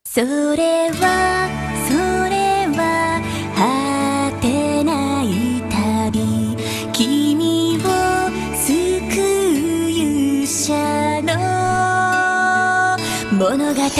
それは果てない旅、君を救う勇者の物語。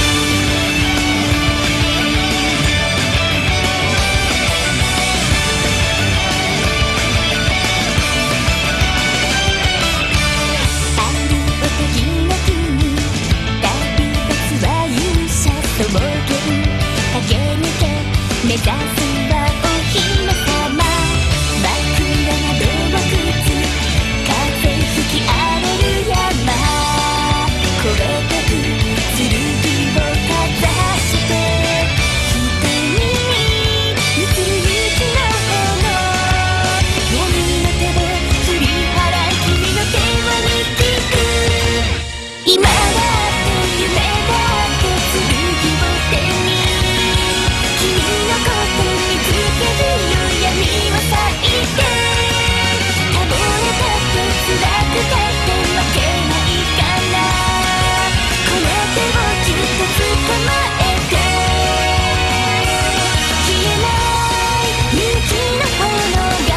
目指すはお姫様、真っ暗な洞窟、風吹き荒れる山、越えてく剣をかざして瞳に映る雪の炎、闇の手を振り払い君の手を握る。今だって夢だって剣を手に君のこと見つけるよ、闇を裂いて。たぼれたって辛くたって負けないからこの手をぎゅっと捕まえて。消えない雪の炎が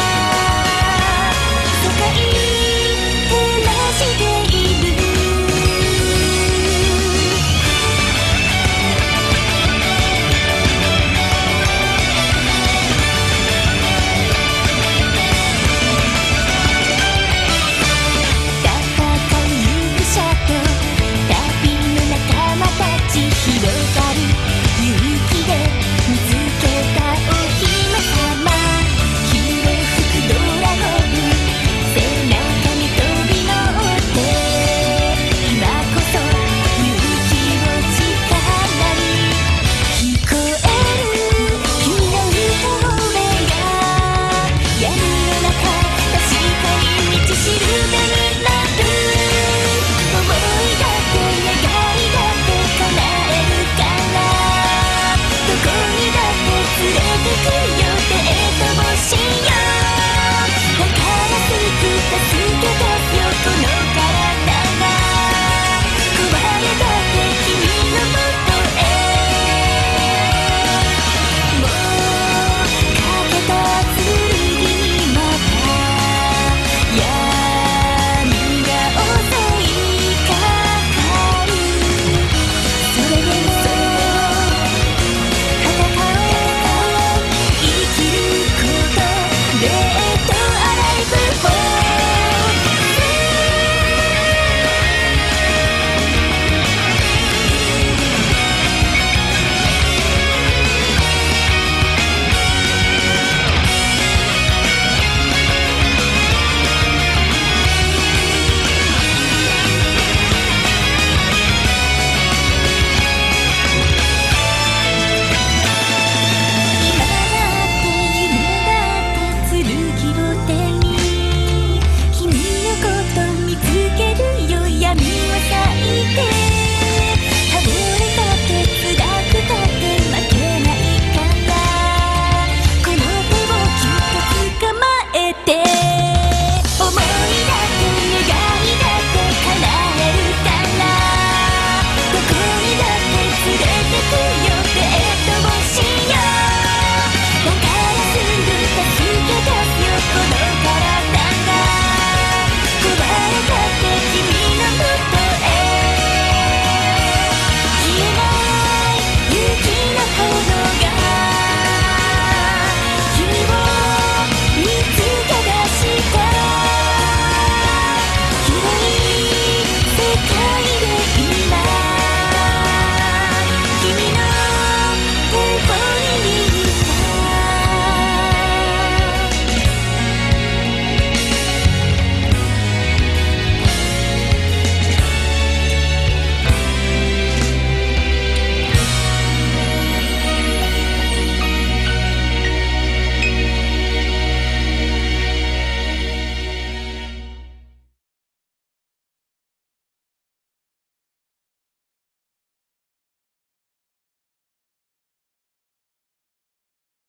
世界照らしている。旅の仲間たち広が